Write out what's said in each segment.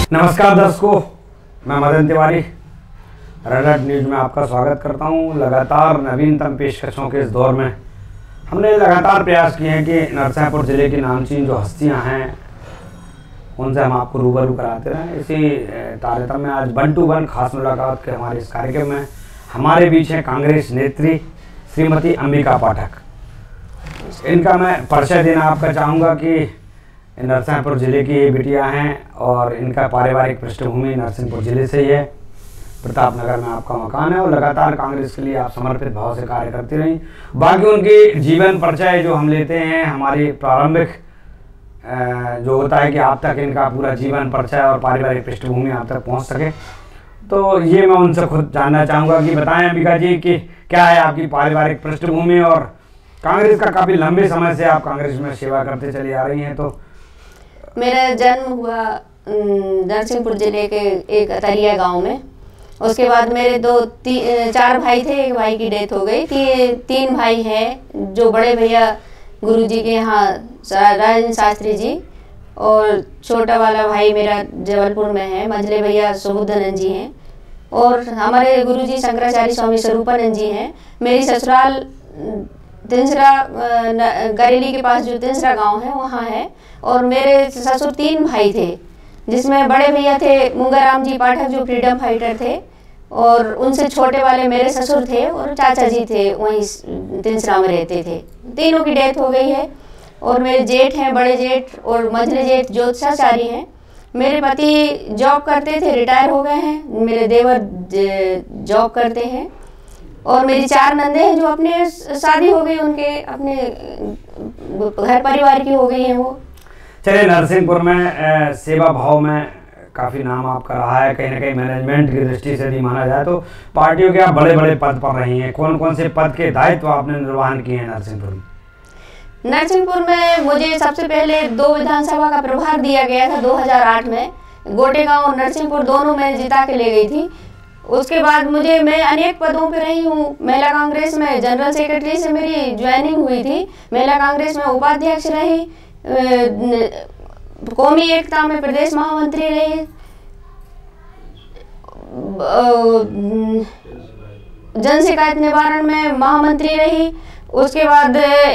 नमस्कार दर्शकों, मैं मदन तिवारी रेड न्यूज में आपका स्वागत करता हूं। लगातार नवीनतम पेशकशों के इस दौर में हमने लगातार प्रयास किए हैं कि नरसिंहपुर जिले की नामचीन जो हस्तियां हैं उनसे हम आपको रूबरू कराते रहें। इसी तारतम्य में आज 1 to 1 खास मुलाकात के हमारे इस कार्यक्रम में हमारे बीच हैं कांग्रेस नेत्री श्रीमती अंबिका पाठक। इनका मैं परिचय देना आपका चाहूँगा कि नरसिंहपुर जिले की ये बिटिया हैं और इनका पारिवारिक पृष्ठभूमि नरसिंहपुर जिले से ही है। प्रतापनगर में आपका मकान है और लगातार कांग्रेस के लिए आप समर्पित भाव से कार्य करती रही। बाकी उनकी जीवन परिचय जो हम लेते हैं, हमारी प्रारंभिक जो होता है कि आप तक इनका पूरा जीवन परिचय और पारिवारिक पृष्ठभूमि आप तक पहुंच सके, तो ये मैं उनसे खुद जानना चाहूँगा कि बताएं अंबिका जी कि क्या है आपकी पारिवारिक पृष्ठभूमि और कांग्रेस का काफ़ी लंबे समय से आप कांग्रेस में सेवा करते चली आ रही हैं। तो मेरा जन्म हुआ नरसिंहपुर जिले के एक अतरिया गांव में। उसके बाद मेरे 4 भाई थे, एक भाई की डेथ हो गई थी। 3 भाई हैं जो बड़े भैया गुरुजी के यहाँ राजेंद्र शास्त्री जी, और छोटा वाला भाई मेरा जबलपुर में है, मंझले भैया सुबुद्धानंद जी हैं, और हमारे गुरुजी शंकराचार्य स्वामी स्वरूपानंद जी हैं। मेरी ससुराल तिंसरा गरेली के पास जो तिंसरा गांव है वहाँ है। और मेरे ससुर 3 भाई थे, जिसमें बड़े भैया थे मुंगाराम जी पाठक जो फ्रीडम फाइटर थे, और उनसे छोटे वाले मेरे ससुर थे और चाचा जी थे, वहीं तिंसरा में रहते थे। तीनों की डेथ हो गई है। और मेरे जेठ हैं, बड़े जेठ और मंझले जेठ ज्योतिषाचार्य हैं। मेरे पति जॉब करते थे, रिटायर हो गए हैं। मेरे देवर जॉब करते हैं और मेरी 4 नंदे हैं जो अपने शादी हो गई, उनके अपने घर परिवार की हो गई हैं वो। चलिए, नरसिंहपुर में सेवा भाव में काफ़ी नाम आपका रहा है। कहीं ना कहीं मैनेजमेंट की दृष्टि से भी माना जाए तो पार्टियों के आप बड़े बड़े पद पर रही हैं। कौन कौन से पद के दायित्व आपने निर्वहन किए हैं नरसिंहपुर में? नरसिंहपुर में मुझे सबसे पहले 2 विधानसभा का प्रभार दिया गया था 2008 में। गोटेगांव और नरसिंहपुर दोनों में जिता के ले गई थी। उसके बाद मैं अनेक पदों पे रही हूँ। महिला कांग्रेस में जनरल सेक्रेटरी से मेरी ज्वाइनिंग हुई थी। महिला कांग्रेस में उपाध्यक्ष रही, कौमी एकता में प्रदेश महामंत्री रही, जन शिकायत निवारण में महामंत्री रही। उसके बाद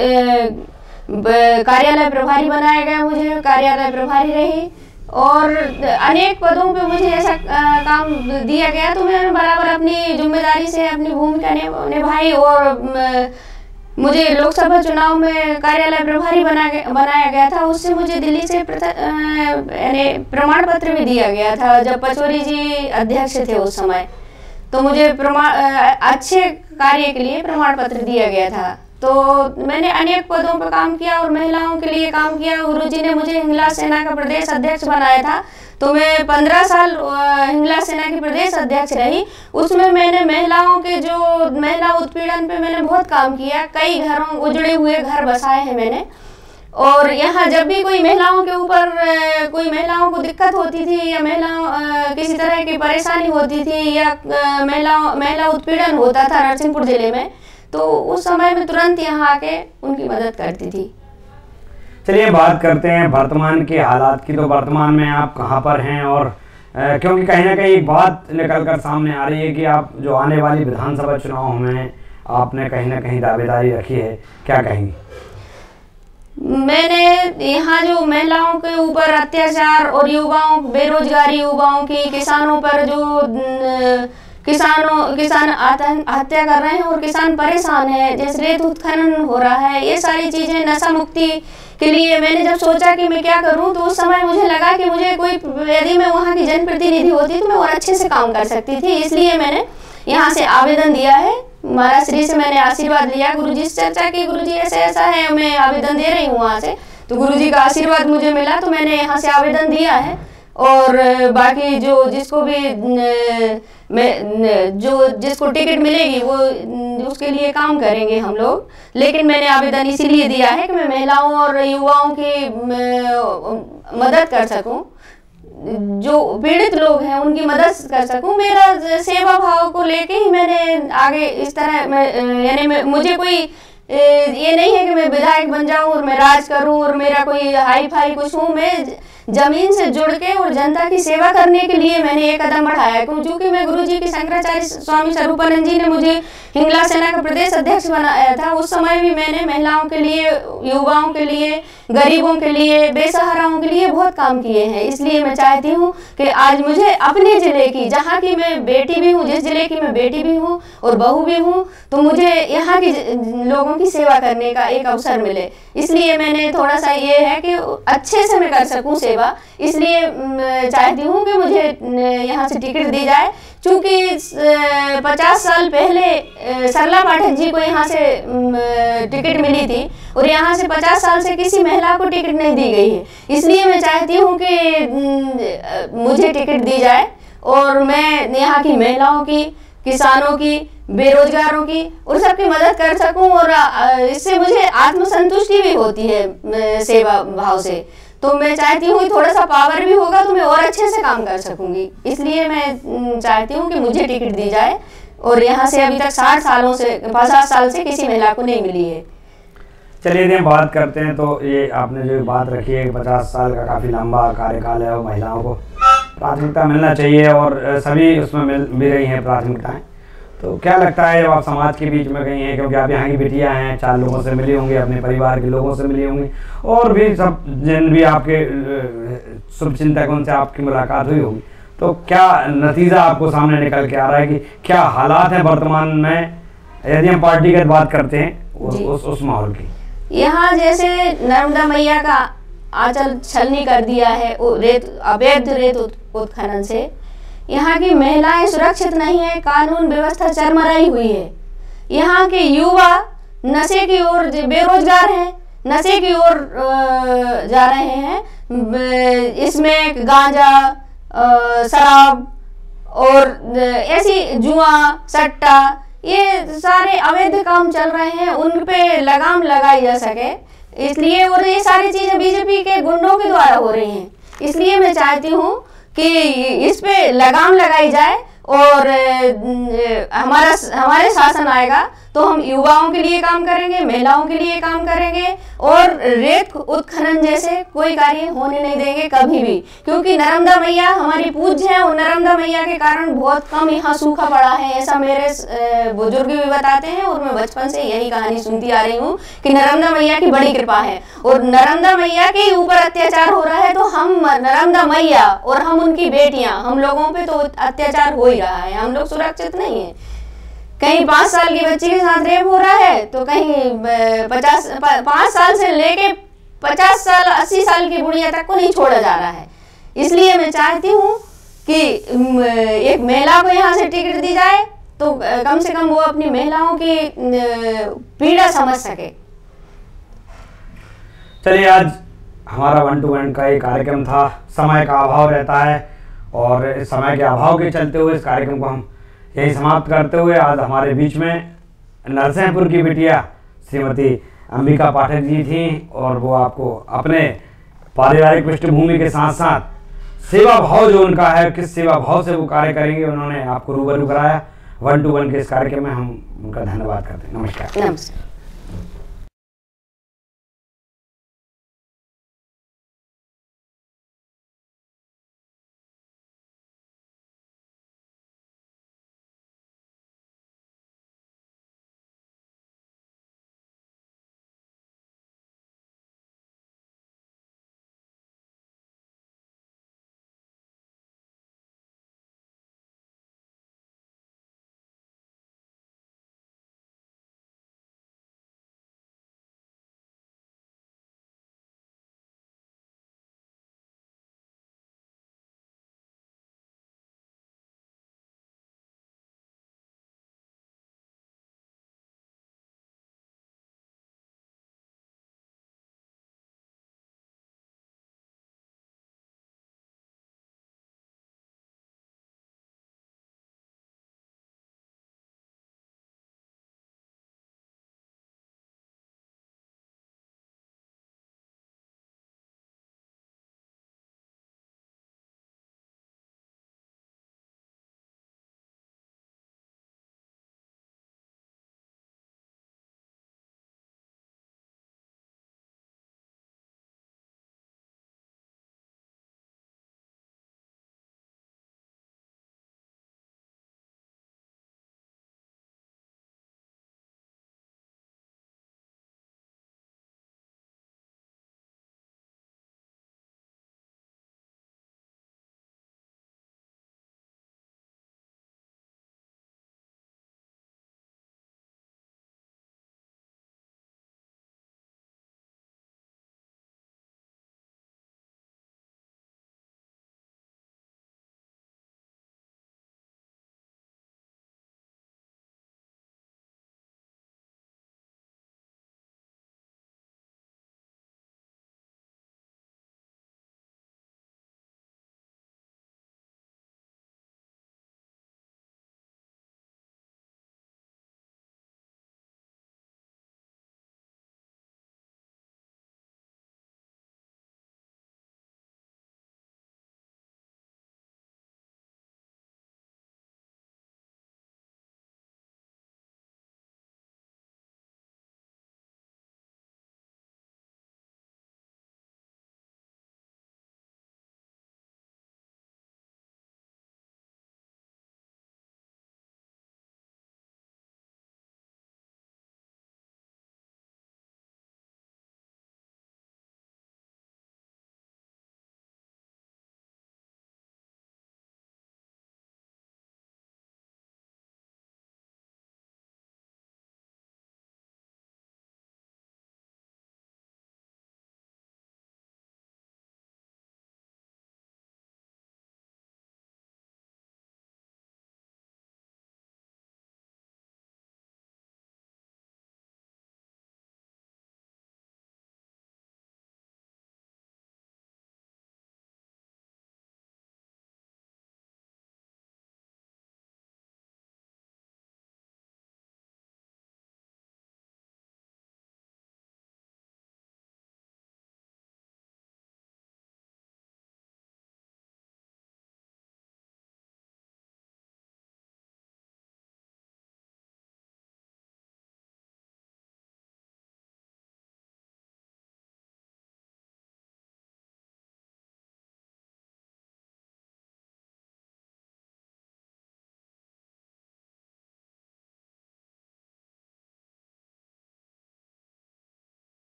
कार्यालय प्रभारी बनाया गया, मुझे कार्यालय प्रभारी रही, और अनेक पदों पे मुझे ऐसा काम दिया गया तो मैं बराबर अपनी जिम्मेदारी से अपनी भूमिका निभाई। और मुझे लोकसभा चुनाव में कार्यालय प्रभारी बनाया गया था। उससे मुझे दिल्ली से प्रमाण पत्र भी दिया गया था जब पचौरी जी अध्यक्ष थे उस समय। तो मुझे अच्छे कार्य के लिए प्रमाण पत्र दिया गया था। तो मैंने अनेक पदों पर काम किया और महिलाओं के लिए काम किया। गुरुजी ने मुझे हिंगला सेना का प्रदेश अध्यक्ष बनाया था, तो मैं 15 साल हिंगला सेना की प्रदेश अध्यक्ष रही। उसमें मैंने महिलाओं के जो महिला उत्पीड़न पे मैंने बहुत काम किया। कई घरों उजड़े हुए घर बसाए हैं मैंने। और यहाँ जब भी कोई महिलाओं के ऊपर कोई महिलाओं को दिक्कत होती थी या किसी तरह की परेशानी होती थी या महिला उत्पीड़न होता था नरसिंहपुर जिले में, तो उस समय में तुरंत यहाँ आके उनकी मदद करती थी। चलिए, बात करते हैं वर्तमान के हालात की। तो वर्तमान में आप कहाँ पर हैं? और क्योंकि कहीं ना कहीं एक बात निकल कर सामने आ रही है कि आप जो आने वाली विधानसभा चुनाव में आपने कहीं ना कहीं दावेदारी रखी है, क्या कहेंगी? मैंने यहाँ जो महिलाओं के ऊपर अत्याचार और बेरोजगारी युवाओं की, किसानों पर जो किसान आत्महत्या कर रहे हैं और किसान परेशान है, जैसे रेत उत्खनन हो रहा है, ये सारी चीजें, नशा मुक्ति के लिए मैंने जब सोचा कि मैं क्या करूं, तो उस समय मुझे लगा कि मुझे यदि मैं वहां की जनप्रतिनिधि होती तो मैं और अच्छे से काम कर सकती थी। इसलिए मैंने यहाँ से आवेदन दिया है। महाराज श्री से मैंने आशीर्वाद लिया, गुरुजी से चर्चा की, गुरुजी ऐसा है, मैं आवेदन दे रही हूँ वहाँ से। तो गुरुजी का आशीर्वाद मुझे मिला, तो मैंने यहाँ से आवेदन दिया है। और बाकी जिसको टिकट मिलेगी वो उसके लिए काम करेंगे हम लोग। लेकिन मैंने आवेदन इसीलिए दिया है कि मैं महिलाओं और युवाओं की मदद कर सकूं, जो पीड़ित लोग हैं उनकी मदद कर सकूं। मेरा सेवा भाव को लेके ही मैंने आगे इस तरह मुझे कोई ये नहीं है कि मैं विधायक बन जाऊं और मैं राज करूं और मेरा कोई हाई फाई कुछ हूं। मैं जमीन से जुड़ के और जनता की सेवा करने के लिए मैंने ये कदम बढ़ाया। क्योंकि मैं गुरुजी की शंकराचार्य स्वामी स्वरूपानंद जी ने मुझे हिंगला सेना का प्रदेश अध्यक्ष बनाया था। उस समय भी मैंने महिलाओं के लिए, युवाओं के लिए, गरीबों के लिए, बेसहाराओं के लिए बहुत काम किए हैं। इसलिए मैं चाहती हूँ कि आज मुझे अपने जिले की, जहाँ की मैं बेटी भी हूँ, जिस जिले की मैं बेटी भी हूँ और बहू भी हूँ, तो मुझे यहाँ की लोगों की सेवा करने का एक अवसर मिले। इसलिए मैंने थोड़ा सा ये है कि अच्छे से मैं कर सकूं सेवा, इसलिए चाहती हूँ कि मुझे यहाँ से टिकट दी जाए। चूँकि 50 साल पहले सरला पाठक जी को यहाँ से टिकट मिली थी और यहाँ से 50 साल से किसी महिला को टिकट नहीं दी गई है। इसलिए मैं चाहती हूँ कि मुझे टिकट दी जाए और मैं यहाँ की महिलाओं की, किसानों की, बेरोजगारों की और सबकी मदद कर सकूं। और इससे मुझे आत्मसंतुष्टि भी होती है सेवा भाव से। तो मैं चाहती हूँ कि थोड़ा सा पावर भी होगा तो मैं और अच्छे से काम कर सकूंगी। इसलिए मैं चाहती हूँ कि मुझे टिकट दी जाए। और यहाँ से अभी तक 50 साल से किसी महिला को नहीं मिली है। चलिए यदि हम बात करते हैं तो ये आपने जो बात रखी है 50 साल का काफ़ी लंबा कार्यकाल है और महिलाओं को प्राथमिकता मिलना चाहिए और सभी उसमें मिल रही हैं प्राथमिकताएं। तो क्या लगता है जब आप समाज के बीच में गई हैं, क्योंकि आप यहाँ की बेटियाँ हैं, 4 लोगों से मिली होंगी, अपने परिवार के लोगों से मिली होंगी और भी सब जिन भी आपके शुभचिंतक उनसे आपकी मुलाकात हुई होगी, तो क्या नतीजा आपको सामने निकल के आ रहा है कि क्या हालात हैं वर्तमान में, यदि हम पार्टीगत बात करते हैं उस माहौल की? यहाँ जैसे नर्मदा मैया का आंचल छलनी कर दिया है अवैध रेत उत्खनन से, यहाँ की महिलाएं सुरक्षित नहीं है, कानून व्यवस्था चरमराई हुई है। यहाँ के युवा नशे की ओर, बेरोजगार हैं, नशे की ओर जा रहे हैं। इसमें गांजा, शराब और ऐसी जुआ, सट्टा, ये सारे अवैध काम चल रहे हैं, उन पे लगाम लगाई जा सके इसलिए। और ये सारी चीजें बीजेपी के गुंडों के द्वारा हो रही हैं। इसलिए मैं चाहती हूँ कि इस पे लगाम लगाई जाए और हमारे शासन आएगा तो हम युवाओं के लिए काम करेंगे, महिलाओं के लिए काम करेंगे और रेत उत्खनन जैसे कोई कार्य होने नहीं देंगे कभी भी। क्योंकि नर्मदा मैया हमारी पूज्य है और नर्मदा मैया के कारण बहुत कम यहाँ सूखा पड़ा है, ऐसा मेरे बुजुर्ग भी बताते हैं और मैं बचपन से यही कहानी सुनती आ रही हूँ कि नर्मदा मैया की बड़ी कृपा है। और नर्मदा मैया के ऊपर अत्याचार हो रहा है तो हम नर्मदा मैया और हम उनकी बेटियां, हम लोगों पे तो अत्याचार हो ही रहा है, हम लोग सुरक्षित नहीं है। कहीं 5 साल की बच्ची के साथ रेप हो रहा है तो कहीं 5 साल से लेके 50 साल 80 साल की बुढ़िया तक को नहीं छोड़ा जा रहा है। इसलिए मैं चाहती हूँ कि एक महिला को यहाँ से टिकट दी जाए तो कम से कम वो अपनी महिलाओं की पीड़ा समझ सके। चलिए आज हमारा 1 to 1 का ये कार्यक्रम था, समय का अभाव रहता है और इस समय के अभाव के चलते हुए इस कार्यक्रम को हम यही समाप्त करते हुए आज हमारे बीच में नरसिंहपुर की बिटिया श्रीमती अंबिका पाठक जी थी और वो आपको अपने पारिवारिक पृष्ठभूमि के साथ साथ सेवा भाव जो उनका है, किस सेवा भाव से वो कार्य करेंगे, उन्होंने आपको रूबरू कराया। 1 to 1 के इस कार्यक्रम में हम उनका धन्यवाद करते हैं। नमस्कार।